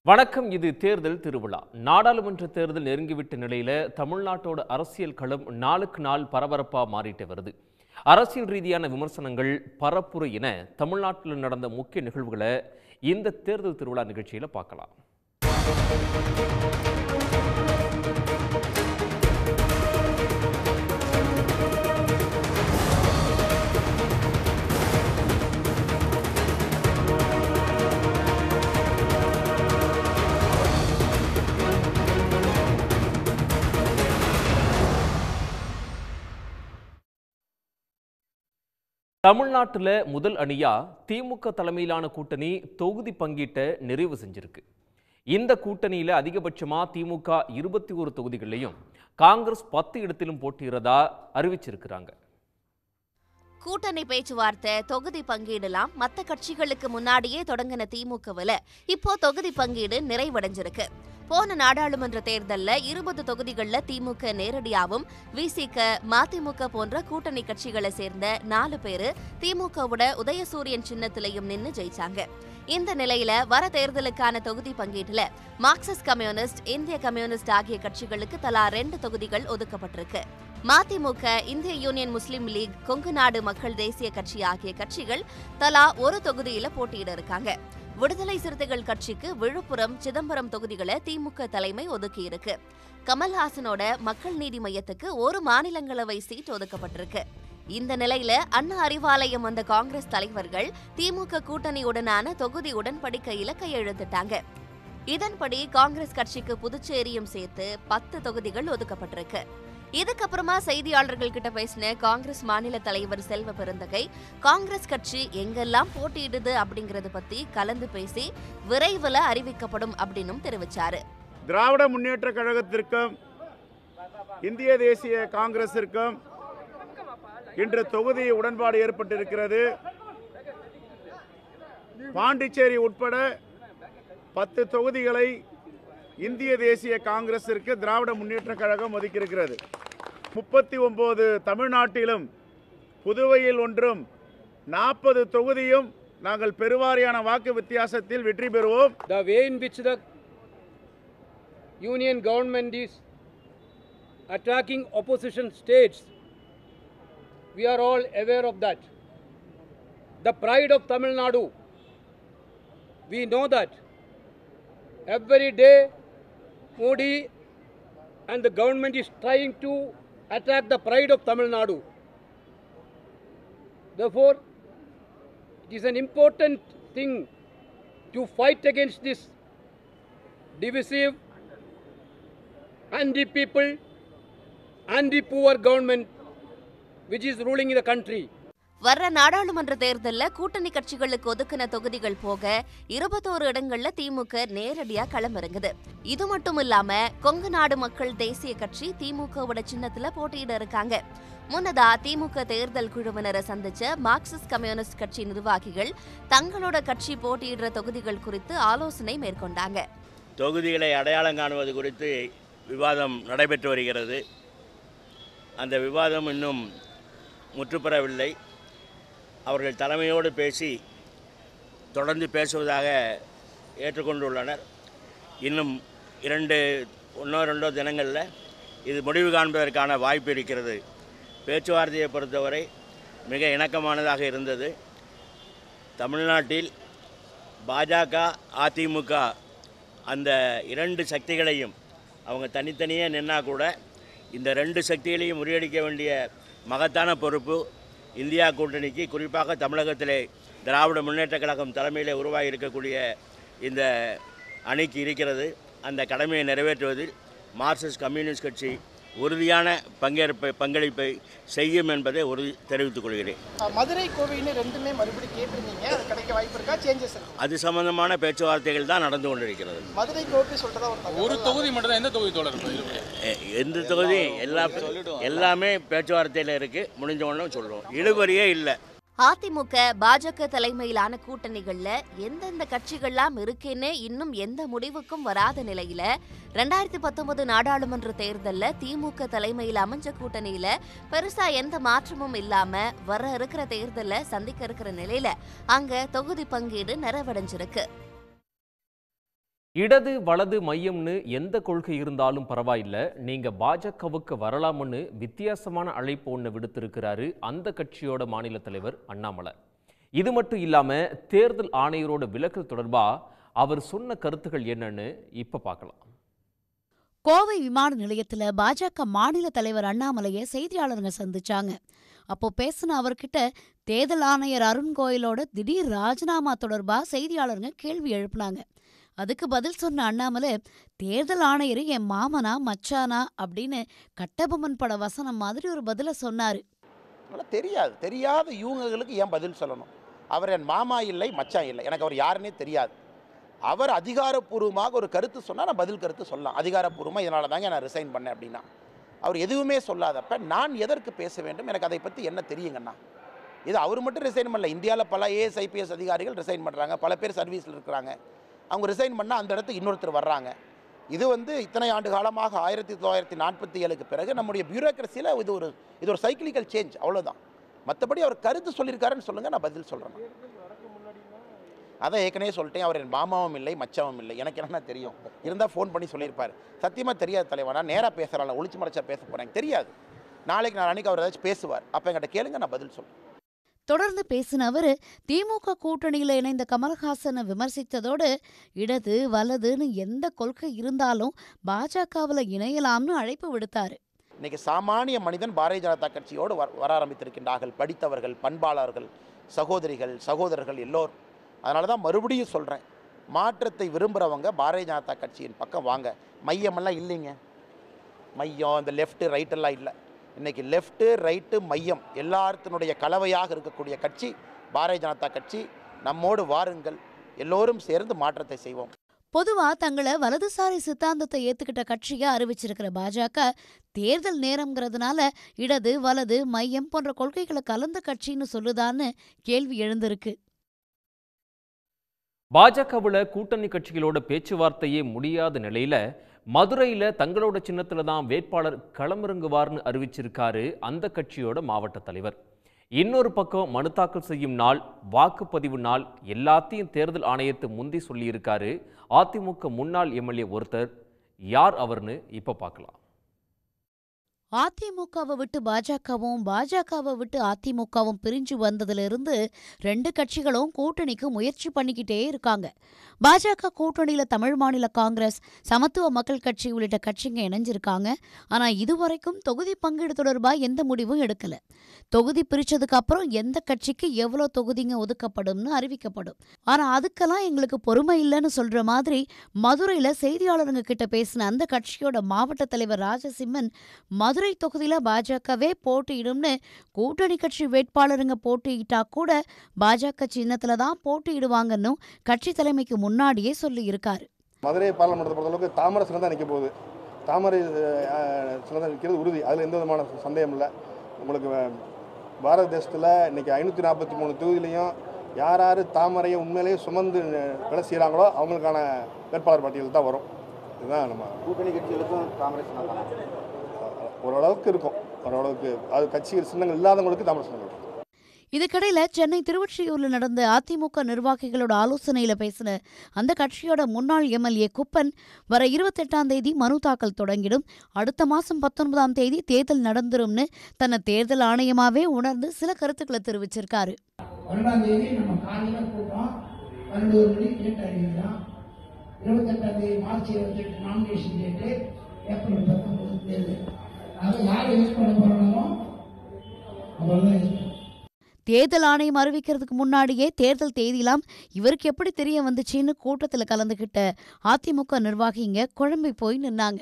வணக்கம். இது தேர்தல் திருவிழா. நாடாளுமன்ற தேர்தல் நெருங்கிவிட்ட நிலையில தமிழ்நாட்டோட அரசியல் களம் நாளுக்கு நாள் பரபரப்பா மாறிட்டு வருது. அரசியல் ரீதியான விமர்சனங்கள், பரப்புரை என தமிழ்நாட்டில் நடந்த முக்கிய நிகழ்வுகளை இந்த தேர்தல் திருவிழா நிகழ்ச்சியில பார்க்கலாம். தமிழ்நாட்டில் முதல் அணியா திமுக தலைமையிலான கூட்டணி தொகுதி பங்கீட்டை நிறைவு செஞ்சிருக்கு. இந்த கூட்டணியில அதிகபட்சமா திமுக 21 தொகுதிகளிலையும் காங்கிரஸ் 10 இடத்திலும் போட்டியிடறதா அறிவிச்சிருக்கிறாங்க. கூட்டணி பேச்சுவார்த்தை, தொகுதி பங்கீடுலாம் மற்ற கட்சிகளுக்கு முன்னாடியே தொடங்கின திமுகவில் இப்போ தொகுதி பங்கீடு நிறைவடைஞ்சிருக்கு. போன நாடாளுமன்ற தேர்தல்ல 20 தொகுதிகளில் திமுக நேரடியாகவும், விசிக, மதிமுக போன்ற கூட்டணி கட்சிகளை சேர்ந்த 4 பேரு திமுகவோட உதயசூரியன் சின்னத்திலையும் நின்னு ஜெயிச்சாங்க. இந்த நிலையில வர தேர்தலுக்கான தொகுதி பங்கீட்டுல மார்க்சிஸ்ட் கம்யூனிஸ்ட், இந்திய கம்யூனிஸ்ட் ஆகிய கட்சிகளுக்கு தலா 2 தொகுதிகள் ஒதுக்கப்பட்டிருக்கு. மதிமுக, இந்திய யூனியன் முஸ்லிம் லீக், கொங்கு நாடு மக்கள் தேசிய கட்சி ஆகிய கட்சிகள் தலா 1 தொகுதியில போட்டியிட இருக்காங்க. விடுதலை சிறுத்தைகள் கட்சிக்கு விழுப்புரம், சிதம்பரம் தொகுதிகளை திமுக தலைமை ஒதுக்கியிருக்கு. கமல்ஹாசனோட மக்கள் நீதி மையத்துக்கு 1 மாநிலங்களவை சீட் ஒதுக்கப்பட்டிருக்கு. இந்த நிலையில அண்ணா அறிவாலயம் வந்த காங்கிரஸ் தலைவர்கள் திமுக கூட்டணியுடனான தொகுதி உடன்படிக்கையில கையெழுத்திட்டாங்க. இதன்படி காங்கிரஸ் கட்சிக்கு புதுச்சேரியும் சேர்த்து 10 தொகுதிகள் ஒதுக்கப்பட்டிருக்கு. இதுக்கப்புறமா செய்தியாளர்கள் கிட்ட பேசின காங்கிரஸ் மாநில தலைவர் செல்வ பெருந்தகை, காங்கிரஸ் கட்சி எங்கெல்லாம் போட்டியிடுது அப்படிங்கறத பத்தி கலந்து பேசி விரைவில் அறிவிக்கப்படும் அப்படின்னு தெரிவிச்சாரு. திராவிட முன்னேற்ற கழகத்திற்கும் இந்திய தேசிய காங்கிரசிற்கும் இன்று தொகுதி உடன்பாடு ஏற்பட்டிருக்கிறது. பாண்டிச்சேரி உட்பட 10 தொகுதிகளை இந்திய தேசிய காங்கிரசிற்கு திராவிட முன்னேற்ற கழகம் ஒதுக்கியிருக்கிறது. 39 தமிழ்நாட்டிலும், புதுவையில் ஒன்றும், 40 தொகுதியும் நாங்கள் பெருவாரியான வாக்கு வித்தியாசத்தில் வெற்றி பெறுவோம். The way in which the union government is attacking opposition states, we are all aware of that. The pride of Tamil Nadu, we know that. Every day Modi and the government is trying to attack the pride of Tamil Nadu. Therefore, it is an important thing to fight against this divisive, anti-people, anti-poor government which is ruling in the country. வர்ற நாடாளுமன்ற தேர்தலில் கூட்டணி கட்சிகளுக்கு ஒதுக்கின தொகுதிகள் போக 21 இடங்கள்ல திமுக நேரடியா களமிறங்குது. இது மட்டும் இல்லாம கொங்கு நாடு மக்கள் தேசிய கட்சி திமுகவோட சின்னத்துல போட்டியிட இருக்காங்க. முன்னதா திமுக தேர்தல் குழுவினரை சந்திச்ச மார்க்சிஸ்ட் கம்யூனிஸ்ட் கட்சி நிர்வாகிகள் தங்களோட கட்சி போட்டியிடுற தொகுதிகள் குறித்து ஆலோசனை மேற்கொண்டாங்க. தொகுதிகளை அடையாளம் காணுவது குறித்து விவாதம் நடைபெற்று வருகிறது. அந்த விவாதம் இன்னும் முற்றுப்பெறவில்லை. அவர்கள் தலைமையோடு பேசி தொடர்ந்து பேசுவதாக ஏற்றுக்கொண்டுள்ளனர். இன்னும் 1-2 தினங்களில் இது முடிவு காண்பதற்கான வாய்ப்பு இருக்கிறது. பேச்சுவார்த்தையை பொறுத்தவரை மிக இணக்கமானதாக இருந்தது. தமிழ்நாட்டில் பாஜக, அதிமுக அந்த 2 சக்திகளையும் அவங்க தனித்தனியே நின்னா கூட இந்த 2 சக்திகளையும் முறியடிக்க வேண்டிய மகத்தான பொறுப்பு இந்தியா கூட்டணிக்கு, குறிப்பாக தமிழகத்திலே திராவிட முன்னேற்ற கழகம் தலைமையில் உருவாகி இருக்கக்கூடிய இந்த அணிக்கு இருக்கிறது. அந்த கடமையை நிறைவேற்றுவதில் மார்க்சிஸ்ட் கம்யூனிஸ்ட் கட்சி உறுதியான பங்களிப்பை செய்யும் என்பதை தெரிவித்துக் கொள்கிறேன். மதுரை, கோவைன்னு 2மே மறுபடியும் கேட்டிருந்தீங்க, அது கிடைக்க வாய்ப்பு இருக்கா? சேஞ்சஸ் அது சம்பந்தமான பேச்சுவார்த்தைகள் தான் நடந்து கொண்டிருக்கிறது. மதுரை, கோவை சொல்றதா ஒரு தொகுதி மட்டும் தான். எந்த தொகுதி தொடரும்? எந்த தொகுதி எல்லாமே பேச்சுவார்த்தையில் இருக்கு. முடிஞ்ச உடனே சொல்லுவோம். இழுபறியே இல்லை. அதிமுக, பாஜக தலைமையிலான கூட்டணிகள்ல எந்தெந்த கட்சிகள்லாம் இருக்குன்னு இன்னும் எந்த முடிவுக்கும் வராத நிலையில 2019 நாடாளுமன்ற தேர்தல்ல திமுக தலைமையில் அமைஞ்ச கூட்டணியில பெருசா எந்த மாற்றமும் இல்லாம வர இருக்கிற தேர்தல்ல சந்திக்க இருக்கிற நிலையில அங்க தொகுதி பங்கீடு நிறைவடைஞ்சிருக்கு. இடது வலது மையம்னு எந்த கொள்கை இருந்தாலும் பரவாயில்ல, நீங்க பாஜகவுக்கு வரலாம்னு வித்தியாசமான அழைப்பு ஒன்று விடுத்திருக்கிறாரு அந்த கட்சியோட மாநில தலைவர் அண்ணாமலை. இது மட்டும் இல்லாம தேர்தல் ஆணையரோட விலகல் தொடர்பா அவர் சொன்ன கருத்துக்கள் என்னன்னு இப்ப பார்க்கலாம். கோவை விமான நிலையத்துல பாஜக மாநில தலைவர் அண்ணாமலையை செய்தியாளருங்க சந்திச்சாங்க. அப்போ பேசின அவர்கிட்ட தேர்தல் ஆணையர் அருண் கோயலோட திடீர் ராஜினாமா தொடர்பா செய்தியாளருங்க கேள்வி எழுப்புனாங்க. அதுக்கு பதில் சொன்ன அண்ணாமலை, தேர்தல் ஆணையர் என் மாமனா மச்சானா அப்படின்னு கட்டபொம்மன் பட வசனம் மாதிரி ஒரு பதில சொன்னாரு. தெரியாத இவங்களுக்கு ஏன் பதில் சொல்லணும்? அவர் என் மாமா இல்லை, மச்சான் இல்லை, எனக்கு அவர் யாருன்னே தெரியாது. அவர் அதிகாரப்பூர்வமாக ஒரு கருத்து சொன்னால் நான் பதில் கருத்து சொல்லலாம். அதிகாரப்பூர்வமாக இதனால தாங்க நான் ரிசைன் பண்ணேன் அப்படின்னா, அவர் எதுவுமே சொல்லாதப்ப நான் எதற்கு பேச வேண்டும்? எனக்கு அதை பற்றி என்ன தெரியுங்கண்ணா? இது அவர் மட்டும் ரிசைன் பண்ணல, இந்தியாவில் பல AS IPS அதிகாரிகள் ரிசைன் பண்ணுறாங்க, பல பேர் சர்வீஸில் இருக்கிறாங்க. அவங்க ரிசைன் பண்ணால் அந்த இடத்துக்கு இன்னொருத்தர் வர்றாங்க. இது இத்தனை ஆண்டு காலமாக 1947க்கு பிறகு நம்முடைய பியூரோக்ரஸியில் இது ஒரு சைக்கிளிக்கல் சேஞ்ச், அவ்வளோதான். மற்றபடி அவர் கருத்து சொல்லியிருக்காருன்னு சொல்லுங்கள், நான் பதில் சொல்கிறேன். அதான் ஏற்கனவே சொல்லிட்டேன், அவர் என் மாமாவும் இல்லை மச்சாவும் இல்லை. எனக்கு என்ன தெரியும்? இருந்தால் ஃபோன் பண்ணி சொல்லியிருப்பார். சத்தியமாக தெரியாது தலைவா, நான் நேராக பேசுகிறாங்க, ஒளிச்சு மறைச்சா பேச போகிறேன், தெரியாது. நாளைக்கு நாளைக்கு அவர் ஏதாச்சும் பேசுவார், அப்போ என்கிட்ட கேளுங்க, நான் பதில் சொல்கிறேன். தொடர்ந்து பேசின அவரு திமுக கூட்டணியில இணைந்த கமல்ஹாசனை விமர்சித்ததோடு இடது வலதுன்னு எந்த கொள்கை இருந்தாலும் பாஜகவில் இணையலாம்னு அழைப்பு விடுத்தாரு. இன்னைக்கு சாமானிய மனிதன் பாரதிய ஜனதா கட்சியோடு வர ஆரம்பித்திருக்கின்றார்கள். படித்தவர்கள், பண்பாளர்கள், சகோதரர்கள் எல்லோரும். அதனால தான் மறுபடியும் சொல்கிறேன், மாற்றத்தை விரும்புகிறவங்க பாரதிய ஜனதா கட்சியின் பக்கம் வாங்க. மையமெல்லாம் இல்லைங்க, மையம் இந்த லெஃப்ட்டு ரைட்டெல்லாம் இல்லை. இன்றைக்கி லெஃப்ட்டு ரைட்டு மையம் எல்லாத்தினுடைய கலவையாக இருக்கக்கூடிய கட்சி பாரதிய ஜனதா கட்சி. நம்மோடு வாருங்கள், எல்லோரும் சேர்ந்து மாற்றத்தை செய்வோம். பொதுவா தங்களை வலதுசாரி சித்தாந்தத்தை ஏத்துக்கிட்ட கட்சியா அறிவிச்சிருக்கிற பாஜக தேர்தல் நேரம்ங்கிறதுனால இடது வலது மையம் போன்ற கொள்கைகளை கலந்த கட்சின்னு சொல்லுதான்னு கேள்வி எழுந்திருக்கு. பாஜகவுல கூட்டணி கட்சிகளோட பேச்சுவார்த்தையே முடியாத நிலையில மதுரையில தங்களோட சின்னத்துல தான் வேட்பாளர் களமிறங்குவார்னு அறிவிச்சிருக்காரு அந்த கட்சியோட மாவட்ட தலைவர். இன்னொரு பக்கம் மனு தாக்கல் செய்யும் நாள், வாக்குப்பதிவு நாள் எல்லாத்தையும் தேர்தல் ஆணையத்தை முந்தி சொல்லியிருக்காரு அதிமுக முன்னாள் MLA ஒருத்தர். யார் அவர்னு இப்ப பார்க்கலாம். அதிமுகவை விட்டு பாஜகவும் பாஜகவை விட்டு அதிமுகவும் பிரிஞ்சு வந்ததிலிருந்து ரெண்டு கட்சிகளும் கூட்டணிக்கு முயற்சி பண்ணிக்கிட்டே இருக்காங்க. பாஜக கூட்டணியில தமிழ் மாநில காங்கிரஸ், சமத்துவ மக்கள் கட்சி உள்ளிட்ட கட்சிங்க இணைஞ்சிருக்காங்க. ஆனா இதுவரைக்கும் தொகுதி பங்கீடு தொடர்பா எந்த முடிவும் எடுக்கல. தொகுதி பிரிச்சதுக்கு அப்புறம் எந்த கட்சிக்கு எவ்வளவு தொகுதிங்க ஒதுக்கப்படும்னு அறிவிக்கப்படும். ஆனா அதுக்கெல்லாம் எங்களுக்கு பொறுமை இல்லைன்னு சொல்ற மாதிரி மதுரையில செய்தியாளருங்க கிட்ட பேசின அந்த கட்சியோட மாவட்ட தலைவர் ராஜசிம்மன், மதுரை தொகுதியில பாஜகவே போட்டியிடும்னு கூட்டணி கட்சி வேட்பாளருங்க போட்டியிட்டா கூட பாஜக சின்னத்துல தான் போட்டியிடுவாங்கன்னு கட்சி தலைமைக்கு முன்னாடியே சொல்லி இருக்காரு. மதுரை பார்லிமெண்ட்டை பொறுத்தளவுக்கு தாமரை சின்னம் தான் நிற்க போகுது. தாமரை சின்னம் தான் நிற்கிறது உறுதி, அதில் எந்த விதமான சந்தேகம் இல்லை. உங்களுக்கு பாரத தேசத்தில் இன்றைக்கி 543 தொகுதியிலையும் யார் யார் தாமரையை உண்மையிலேயே சுமந்து வேலை செய்கிறாங்களோ அவங்களுக்கான வேட்பாளர் பட்டியல் தான் வரும். இதுதான் நம்ம கூட்டணி கட்சிகளுக்கும் தாமரை சின்னம் ஓரளவுக்கு இருக்கும். ஓரளவுக்கு அது கட்சிகள் சின்னங்கள் இல்லாதவங்களுக்கு தாமரை சின்னம் இருக்கும். இதுக்கிடையில சென்னை திருவொற்றியூர்ல நடந்த அதிமுக நிர்வாகிகளோட ஆலோசனையில பேசின அந்த கட்சியோட முன்னாள் MLA குப்பன், வர 28ஆம் தேதி மனு தாக்கல் தொடங்கிடும், அடுத்த மாசம் 19ஆம் தேதி தேர்தல் நடந்துரும்னு தன்னை தேர்தல் ஆணையமாவே உணர்ந்து சில கருத்துக்களை தெரிவிச்சிருக்காரு. 12ஆம் தேதி நம்ம காலையில கூட்டம் 12 மணிக்கு டேட் அறிவிக்கலாம். 28ஆம் தேதி மார்ச் 28 நாமினேஷன் டேட்டு, ஏப்ரல் 19 தேர்தல். அதை யாரை யூஸ் பண்ண போறோமோ அவ்வளவுதான் யூஸ் பண்ணுவோம். தேர்தல் ஆணையம் அறிவிக்கிறதுக்கு முன்னாடியே தேர்தல் தேதியெல்லாம் இவருக்கு எப்படி தெரிய வந்துச்சுன்னு கூட்டத்தில் கலந்துகிட்ட அதிமுக நிர்வாகிங்க குழம்பி போய் நின்னாங்க.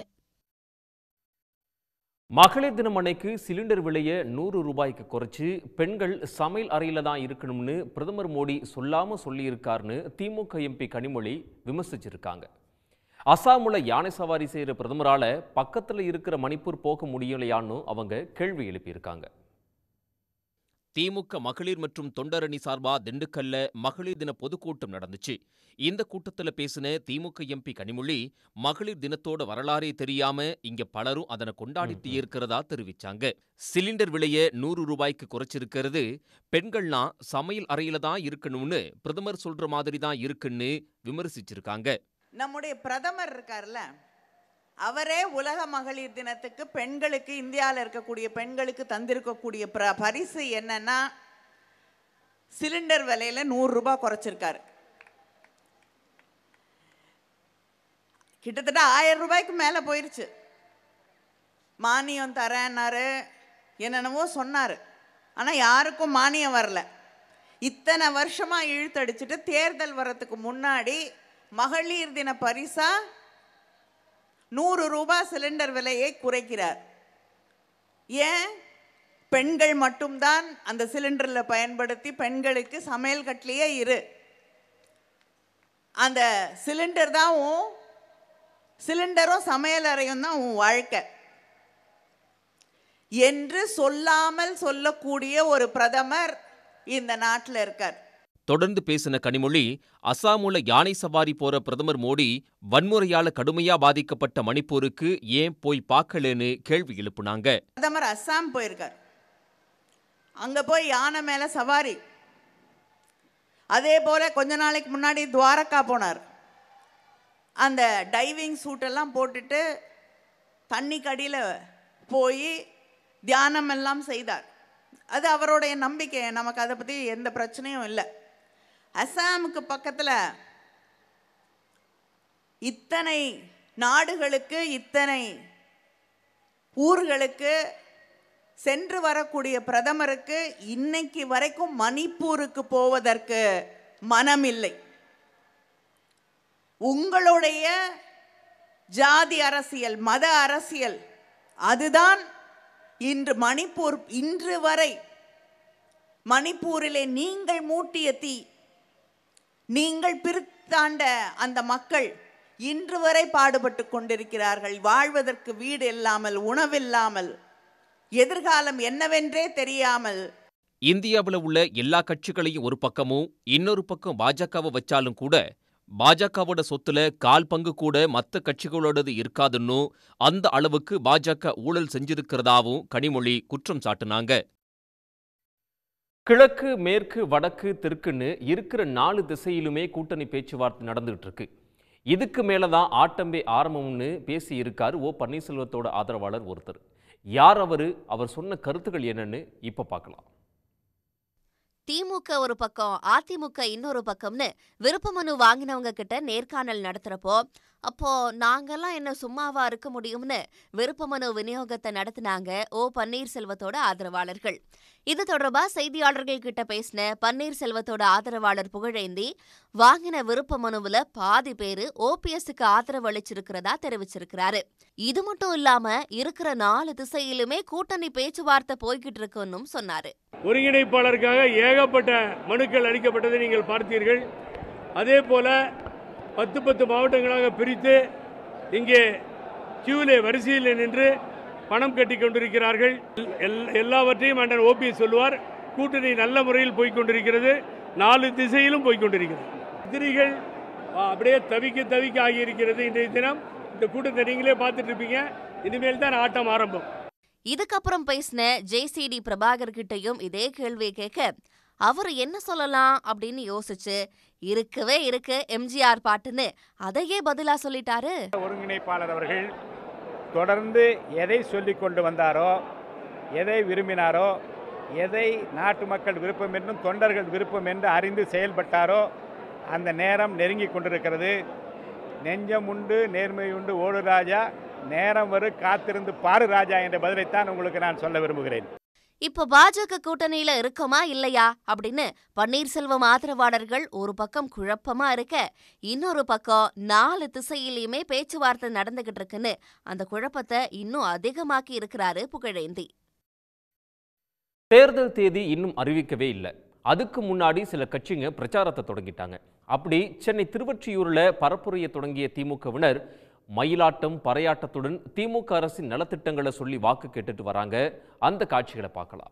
மகளிர் தினம் அன்னைக்கு சிலிண்டர் விலையை 100 ரூபாய்க்கு குறைச்சு பெண்கள் சமையல் அறையில தான் இருக்கணும்னு பிரதமர் மோடி சொல்லாம சொல்லியிருக்காருன்னு திமுக MP கனிமொழி விமர்சிச்சிருக்காங்க. அசாமுல யானை சவாரி செய்யற பிரதமரால பக்கத்துல இருக்கிற மணிப்பூர் போக முடியலையான்னு அவங்க கேள்வி எழுப்பியிருக்காங்க. திமுக மகளிர் மற்றும் தொண்டரணி சார்பா திண்டுக்கல்ல மகளிர் தின பொதுக்கூட்டம் நடந்துச்சு. இந்த கூட்டத்துல பேசின திமுக MP கனிமொழி, மகளிர் தினத்தோட வரலாறே தெரியாம இங்க பலரும் அதனை கொண்டாடிட்டு இருக்கிறதா தெரிவிச்சாங்க. சிலிண்டர் விலையை 100 ரூபாய்க்கு குறைச்சிருக்கிறது பெண்கள்லாம் சமையல் அறையில தான் இருக்கணும்னு பிரதமர் சொல்ற மாதிரி தான் இருக்குன்னு விமர்சிச்சிருக்காங்க. நம்முடைய பிரதமர் இருக்கார்ல, அவரே உலக மகளிர் தினத்துக்கு பெண்களுக்கு, இந்தியாவில் இருக்கக்கூடிய பெண்களுக்கு தந்திருக்கக்கூடிய பரிசு என்னன்னா சிலிண்டர் விலையில 100 ரூபாய் குறைச்சிருக்காரு. கிட்டத்தட்ட 1000 ரூபாய்க்கு மேலே போயிருச்சு. மானியம் தரேன்னாரு, என்னென்னவோ சொன்னார். ஆனால் யாருக்கும் மானியம் வரல. இத்தனை வருஷமாக இழுத்தடிச்சிட்டு தேர்தல் வரத்துக்கு முன்னாடி மகளிர் தின பரிசா 100 ரூபாய் சிலிண்டர் விலையை குறைக்கிறார். ஏன்? பெண்கள் மட்டும்தான் அந்த சிலிண்டரில் பயன்படுத்தி பெண்களுக்கு சமையல் கட்டிலேயே இரு, அந்த சிலிண்டர் தான் சிலிண்டரும் சமையல் அறையும் தான் உன் வாழ்க்கை என்று சொல்லாமல் சொல்லக்கூடிய ஒரு பிரதமர் இந்த நாட்டில் இருக்கார். தொடர்ந்து பேசின கனிமொழி, அசாமுல யானை சவாரி போற பிரதமர் மோடி வன்முறையால கடுமையா பாதிக்கப்பட்ட மணிப்பூருக்கு ஏன் போய் பார்க்கலன்னு கேள்வி எழுப்புனாங்க. பிரதமர் அசாம் போயிருக்கார், அங்க போய் யானை மேல சவாரி. அதே போல கொஞ்ச நாளைக்கு முன்னாடி துவாரகா போனார். அந்த டைவிங் சூட்டெல்லாம் போட்டுட்டு தண்ணிக்கு அடியில் போய் தியானம் எல்லாம் செய்தார். அது அவருடைய நம்பிக்கை, நமக்கு அதை பற்றி எந்த பிரச்சனையும் இல்லை. அசாமுக்கு பக்கத்தில் இத்தனை நாடுகளுக்கு, இத்தனை ஊர்களுக்கு சென்று வரக்கூடிய பிரதமருக்கு இன்னைக்கு வரைக்கும் மணிப்பூருக்கு போவதற்கு மனமில்லை. உங்களுடைய ஜாதி அரசியல், மத அரசியல், அதுதான் இன்று வரை மணிப்பூரிலே நீங்கள் மூட்டிய தீ, நீங்கள் பிரித்தாண்ட அந்த மக்கள் இன்று வரை பாடுபட்டு கொண்டிருக்கிறார்கள். வாழ்வதற்கு வீடு இல்லாமல், உணவில்லாமல், எதிர்காலம் என்னவென்றே தெரியாமல். இந்தியாவில் உள்ள எல்லா கட்சிகளையும் ஒரு பக்கமும் இன்னொரு பக்கம் பாஜகவை வச்சாலும் கூட பாஜகவோட சொத்துல 1/4 பங்கு கூட மற்ற கட்சிகளோடது இருக்காதுன்னு அந்த அளவுக்கு பாஜக ஊழல் செஞ்சிருக்கிறதாவும் கனிமொழி குற்றம் சாட்டினாங்க. கிழக்கு, மேற்கு, வடக்கு, தெற்குன்னு இருக்கிற 4 திசையிலுமே கூட்டணி பேச்சுவார்த்தை நடந்துகிட்டு இருக்கு. இதுக்கு மேலதான் ஆட்டம்பே ஆரம்பம்னு பேசி இருக்காரு ஓ பன்னீர்செல்வத்தோட ஆதரவாளர் ஒருத்தர். யார் அவரு, அவர் சொன்ன கருத்துக்கள் என்னன்னு இப்ப பார்க்கலாம். திமுக ஒரு பக்கம், அதிமுக இன்னொரு பக்கம்னு விருப்ப மனு வாங்கினவங்க கிட்ட நேர்காணல் நடத்துறப்போ, அப்போ நாங்கெல்லாம் என்ன சும்மாவா இருக்க முடியும்னு விருப்ப மனு விநியோகத்தை நடத்தினாங்க ஓ பன்னீர்செல்வத்தோட ஆதரவாளர்கள். இது தொடர்பா செய்தியாளர்கள் கிட்ட பேசின பன்னீர்செல்வத்தோட ஆதரவாளர் புகழேந்தி, வாங்கின விருப்ப மனுவுல பாதி பேரு ஓபிஎஸ்க்கு ஆதரவு அளிச்சிருக்கிறதா தெரிவிச்சிருக்கிறாரு. இது மட்டும் இல்லாம இருக்கிற 4 திசையிலுமே கூட்டணி பேச்சுவார்த்தை போய்கிட்டு இருக்குன்னு சொன்னாரு. ஒருங்கிணைப்பாளருக்காக ஏகப்பட்ட மனுக்கள் அளிக்கப்பட்டதை நீங்கள் பார்த்தீர்கள். அதே போல 10 மாவட்டங்களாக பிரித்து இங்கே கியூலே வரிசையில் நின்று பணம் கட்டி கொண்டிருக்கிறார்கள். எல்லாவற்றையும் அண்ணன் ஓபிஎஸ் சொல்லுவார். கூட்டணி நல்ல முறையில் போய்கொண்டிருக்கிறது, 4 திசையிலும் போய்கொண்டிருக்கிறது. எதிரிகள் அப்படியே தவிக்க ஆகியிருக்கிறது. இன்றைய தினம் இந்த கூட்டத்தை நீங்களே பார்த்துட்டு இருப்பீங்க. இனிமேல் தான் ஆட்டம் ஆரம்பம். இதுக்கப்புறம் பேசின ஜேசிடி பிரபாகர் கிட்டையும் இதே கேள்வியை கேட்க, அவர் என்ன சொல்லலாம் அப்படின்னு யோசிச்சு இருக்கவே இருக்கு எம்ஜிஆர் பாட்டுன்னு அதையே பதிலா சொல்லிட்டாரு. ஒருங்கிணைப்பாளர் அவர்கள் தொடர்ந்து எதை சொல்லிக் கொண்டு வந்தாரோ, எதை விரும்பினாரோ, எதை நாட்டு மக்கள் விருப்பம் என்றும் தொண்டர்கள் விருப்பம் என்று அறிந்து செயல்பட்டாரோ அந்த நேரம் நெருங்கி கொண்டிருக்கிறது. நெஞ்சம் உண்டு, நேர்மை உண்டு, ஓடு ராஜா, நேரம் வரும் காத்திருந்து பாரு ராஜா என்ற பதிலைத்தான் உங்களுக்கு நான் சொல்ல விரும்புகிறேன். இப்ப பாஜக கூட்டணியில இருக்கமா இல்லையா அப்படின்னு பன்னீர்செல்வம் ஆதரவாளர்கள் ஒரு பக்கம் குழப்பமா இருக்க, இன்னொரு பக்கம் 4 திசையிலையுமே பேச்சுவார்த்தை நடந்துகிட்டு இருக்குன்னு அந்த குழப்பத்தை இன்னும் அதிகமாக்கி இருக்கிறாரு புகழேந்தி. தேர்தல் தேதி இன்னும் அறிவிக்கவே இல்லை. அதுக்கு முன்னாடி சில கட்சிங்க பிரச்சாரத்தை தொடங்கிட்டாங்க. அப்படி சென்னை திருவொற்றியூர்ல பரப்புரையை தொடங்கிய திமுகவினர் மயிலாட்டம், பறையாட்டத்துடன் திமுக அரசின் நலத்திட்டங்களை சொல்லி வாக்கு கேட்டுட்டு வராங்க. அந்த காட்சிகளை பார்க்கலாம்.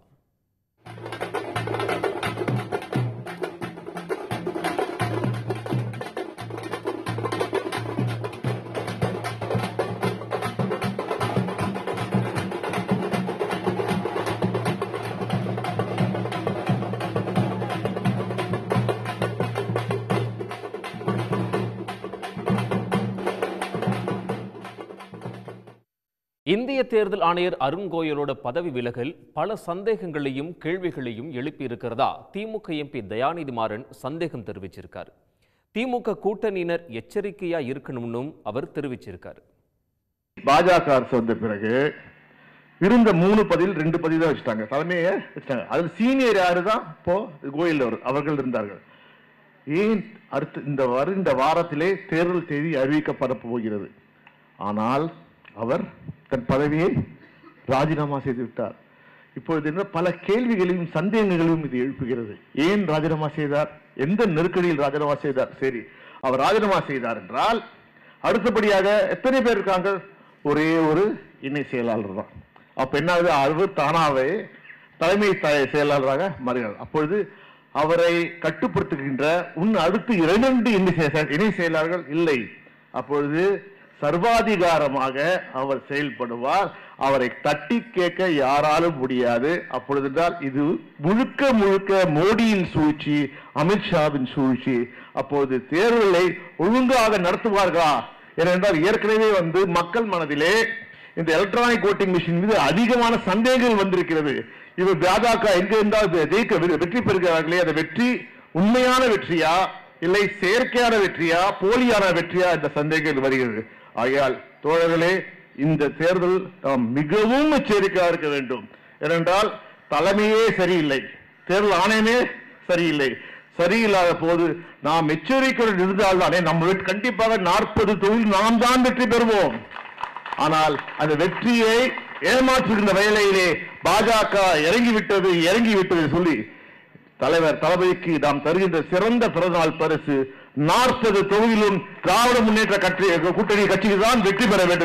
இந்திய தேர்தல் ஆணையர் அருண் கோயலோட பதவி விலகல் பல சந்தேகங்களையும் கேள்விகளையும் எழுப்பியிருக்கிறதா திமுக எம்பி தயாநிதி மாறன் சந்தேகம் தெரிவிச்சிருக்காரு. திமுக கூட்டணியினர் எச்சரிக்கையா இருக்கணும்னு அவர் தெரிவிச்சிருக்காரு. பாஜக அரசு வந்த பிறகு இருந்த 3 பதில் 2 பதில் தான் வச்சுட்டாங்க, தலைமையை வச்சுட்டாங்க. அதில் சீனியர் யாரு தான் இப்போ கோயல் அவர்கள் இருந்தார்கள். ஏன் அடுத்து இந்த வாரத்திலே தேர்தல் தேதி அறிவிக்கப்பட போகிறது. ஆனால் அவர் தன் பதவியை ராஜினாமா செய்து விட்டார். இப்பொழுது என்ன பல கேள்விகளையும் சந்தேகங்களையும் இது எழுப்புகிறது. ஏன் ராஜினாமா செய்தார்? எந்த நெருக்கடியில் ராஜினாமா செய்தார்? சரி, அவர் ராஜினாமா செய்தார் என்றால் அடுத்தபடியாக எத்தனை பேர் இருக்காங்க? ஒரே ஒரு இணை செயலாளர் தான். அப்ப என்ன ஆகுது? அவர் தானாவே தலைமை செயலாளராக மாறுகிறார். அப்பொழுது அவரை கட்டுப்படுத்துகின்ற அடுத்து 2 இணை செயலாளர்கள் இல்லை. அப்பொழுது சர்வாதிகாரமாக அவர் செயல்படுவார். அவரை தட்டி கேட்க யாராலும் முடியாது. அப்பொழுதுதான் இது முழுக்க முழுக்க மோடியின் சூழ்ச்சி, அமித்ஷாவின் சூழ்ச்சி. அப்போது தேர்தலை ஒழுங்காக நடத்துவார்களா? ஏனென்றால் ஏற்கனவே மக்கள் மனதிலே இந்த எலக்ட்ரானிக் ஓட்டிங் மிஷின் மீது அதிகமான சந்தேகங்கள் வந்திருக்கிறது. இவர் பாஜக எங்க இருந்தால் வெற்றி பெறுகிறார்களே, அந்த வெற்றி உண்மையான வெற்றியா இல்லை செயற்கையான வெற்றியா போலியான வெற்றியா என்ற சந்தேகங்கள் வருகிறது. ஆகையால் தோழர்களே, இந்த தேர்தல் நாம் மிகவும் எச்சரிக்கையாக இருக்க வேண்டும். ஏனென்றால் தலைமையே சரியில்லை, தேர்தல் ஆணையமே சரியில்லை. சரியில்லாத போது நாம் எச்சரிக்கையுடன் இருந்தால்தானே நம்ம கண்டிப்பாக 40 தொகுதியில் நாம் தான் வெற்றி பெறுவோம். ஆனால் அந்த வெற்றியை ஏமாற்றுகின்ற வேலையிலே பாஜக இறங்கிவிட்டது சொல்லி தலைவர் தளபதிக்கு நாம் தருகின்ற சிறந்த பிறந்தநாள் பரிசு 40 தொகுதியிலும் திராவிட முன்னேற்ற கூட்டணி கட்சிக்கு தான் வெற்றி பெற வேண்டும்.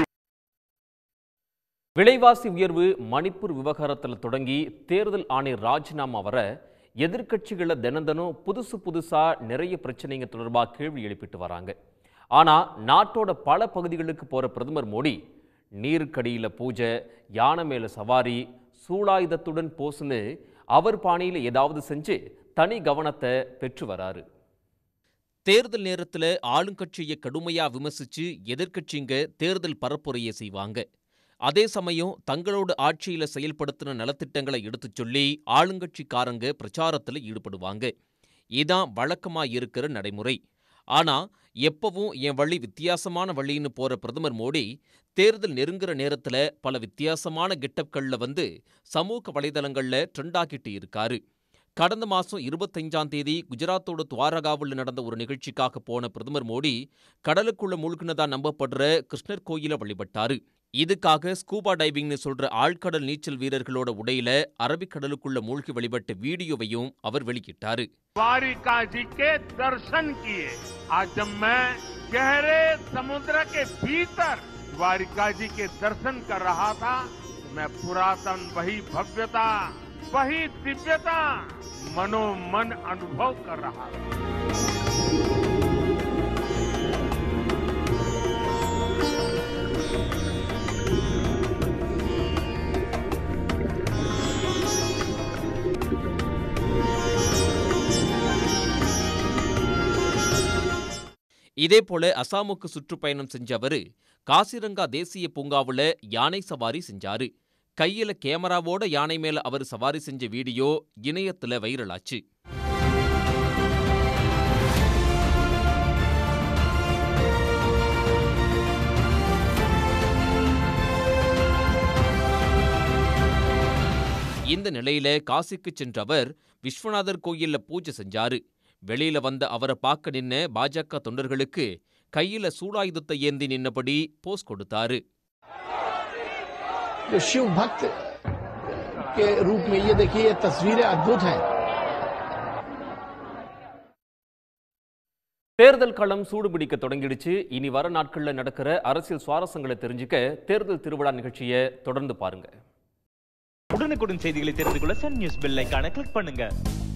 விலைவாசி உயர்வு மணிப்பூர் விவகாரத்தில் தொடங்கி தேர்தல் ஆணையர் ராஜினாமா வர எதிர்க்கட்சிகளை தினம் புதுசா நிறைய பிரச்சனைங்க தொடர்பாக கேள்வி எழுப்பிட்டு வராங்க. ஆனா நாட்டோட பல பகுதிகளுக்கு போற பிரதமர் மோடி நீருக்கடியில பூஜை, யானை மேல சவாரி, சூளாயுதத்துடன் போசுன்னு அவர் பாணியில் ஏதாவது செஞ்சு தனி கவனத்தை பெற்று வராரு. தேர்தல் நேரத்தில் ஆளுங்கட்சியை கடுமையாக விமர்சித்து எதிர்க்கட்சிங்க தேர்தல் பரப்புரையை செய்வாங்க. அதே சமயம் தங்களோட ஆட்சியில் செயல்படுத்தின நலத்திட்டங்களை எடுத்துச் சொல்லி ஆளுங்கட்சிக்காரங்க பிரச்சாரத்தில் ஈடுபடுவாங்க. இதான் வழக்கமாக இருக்கிற நடைமுறை. ஆனால் எப்பவும் என் வழி வித்தியாசமான வழின்னு போகிற பிரதமர் மோடி தேர்தல் நெருங்குற நேரத்தில் பல வித்தியாசமான கெட்டப்களில் சமூக வலைதளங்களில் ட்ரெண்டாக்கிட்டு இருக்காரு. கடந்த மாதம் 25ஆம் தேதி குஜராத்தோட துவாரகாவில் நடந்த ஒரு நிகழ்ச்சிக்காக போன பிரதமர் மோடி கடலுக்குள்ள மூழ்கினதா நம்பப்படுற கிருஷ்ணர் கோயிலை வழிபட்டாரு. இதுக்காக ஸ்கூபா டைவிங்னு சொல்ற ஆழ்கடல் நீச்சல் வீரர்களோட உடையில அரபிக்கடலுக்குள்ள மூழ்கி வழிபட்ட வீடியோவையும் அவர் வெளியிட்டாரு. द्वारिका जी के दर्शन किए। आज जब मैं गहरे समुद्र के भीतर द्वारिका जी के दर्शन कर रहा था, मैं पुरातन वही भव्यता, वही दिव्यता मनोमन अनुभव कर रहा था. இதேபோல அசாமுக்கு சுற்றுப்பயணம் செஞ்ச அவரு காசிரங்கா தேசிய பூங்காவில் யானை சவாரி செஞ்சாரு. கையில கேமராவோட யானை மேல அவர் சவாரி செஞ்ச வீடியோ இணையத்துல வைரலாச்சு. இந்த நிலையில காசிக்கு சென்ற அவர் விஸ்வநாதர் கோயில்ல பூஜை செஞ்சாரு. வெளியில வந்த அவரை பார்க்க நின்ன பாஜக தொண்டர்களுக்கு கையில சூடாயுதத்தை ஏந்தி நின்னபடி போஸ் கொடுத்தாரு. शिव भक्त के रूप में ये देखिए, ये तस्वीरें अद्भुत हैं. தேர்தல் களம் சூடுபிடிக்க தொடங்கிடுச்சு. இனி வர நாட்கள்ல நடக்கிற அரசியல் சுவாரஸ்யங்களை தெரிஞ்சுக்க தேர்தல் திருவிழா நிகழ்ச்சியை தொடர்ந்து பாருங்க. உடனுக்குடன் செய்திகளை தெரிந்து கொள்ள சன் நியூஸ் பெல் ஐகானை கிளிக் பண்ணுங்க.